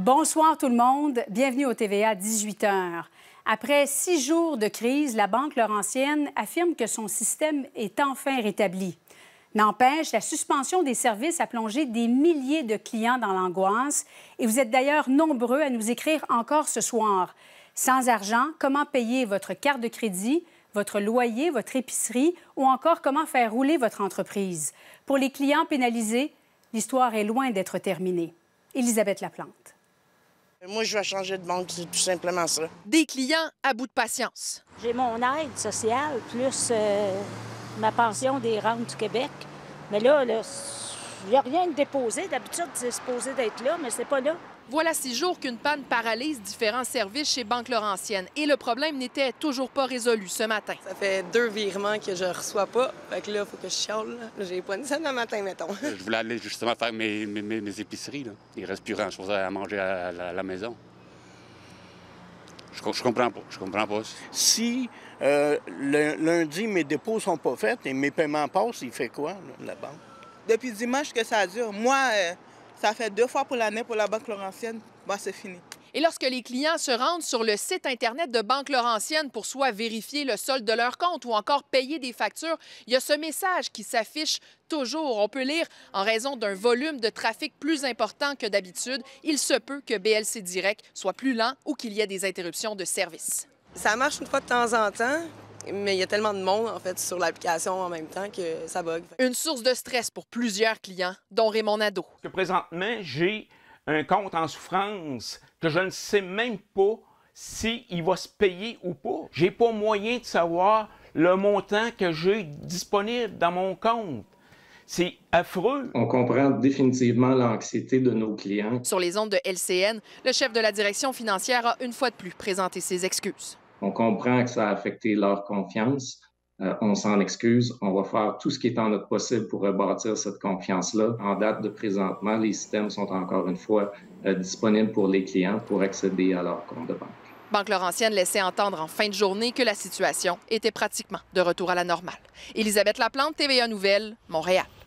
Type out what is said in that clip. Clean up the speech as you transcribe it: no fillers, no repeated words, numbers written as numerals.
Bonsoir tout le monde. Bienvenue au TVA 18h. Après 6 jours de crise, la Banque Laurentienne affirme que son système est enfin rétabli. N'empêche, la suspension des services a plongé des milliers de clients dans l'angoisse et vous êtes d'ailleurs nombreux à nous écrire encore ce soir. Sans argent, comment payer votre carte de crédit, votre loyer, votre épicerie ou encore comment faire rouler votre entreprise? Pour les clients pénalisés, l'histoire est loin d'être terminée. Élisabeth Laplante. Moi, je vais changer de banque, c'est tout simplement ça. Des clients à bout de patience. J'ai mon aide sociale, plus ma pension des rentes du Québec. Mais là, il n'y a rien de déposé. D'habitude, c'est supposé d'être là, mais c'est pas là. Voilà 6 jours qu'une panne paralyse différents services chez Banque Laurentienne. Et le problème n'était toujours pas résolu ce matin. Ça fait 2 virements que je reçois pas. Fait que là, il faut que je chiale. J'ai pas une scène le matin, mettons. Je voulais aller justement faire mes épiceries. Là. Il reste plus grand chose à manger à la maison. Je comprends pas. Je comprends pas. Si lundi, mes dépôts sont pas faits et mes paiements passent, il fait quoi, la banque? Depuis dimanche que ça dure. Moi, ça fait 2 fois pour l'année pour la Banque Laurentienne. Bah, c'est fini. Et lorsque les clients se rendent sur le site Internet de Banque Laurentienne pour soit vérifier le solde de leur compte ou encore payer des factures, il y a ce message qui s'affiche toujours. On peut lire « En raison d'un volume de trafic plus important que d'habitude, il se peut que BLC Direct soit plus lent ou qu'il y ait des interruptions de service. » Ça marche une fois de temps en temps, mais il y a tellement de monde, en fait, sur l'application en même temps que ça bug. Une source de stress pour plusieurs clients, dont Raymond Nadeau. Présentement, j'ai un compte en souffrance que je ne sais même pas s'il va se payer ou pas. J'ai pas moyen de savoir le montant que j'ai disponible dans mon compte. C'est affreux. On comprend définitivement l'anxiété de nos clients. Sur les ondes de LCN, le chef de la direction financière a une fois de plus présenté ses excuses. On comprend que ça a affecté leur confiance. On s'en excuse. On va faire tout ce qui est en notre possible pour rebâtir cette confiance-là. En date de présentement, les systèmes sont encore une fois disponibles pour les clients pour accéder à leur compte de banque. Banque Laurentienne laissait entendre en fin de journée que la situation était pratiquement de retour à la normale. Élisabeth Laplante, TVA Nouvelles, Montréal.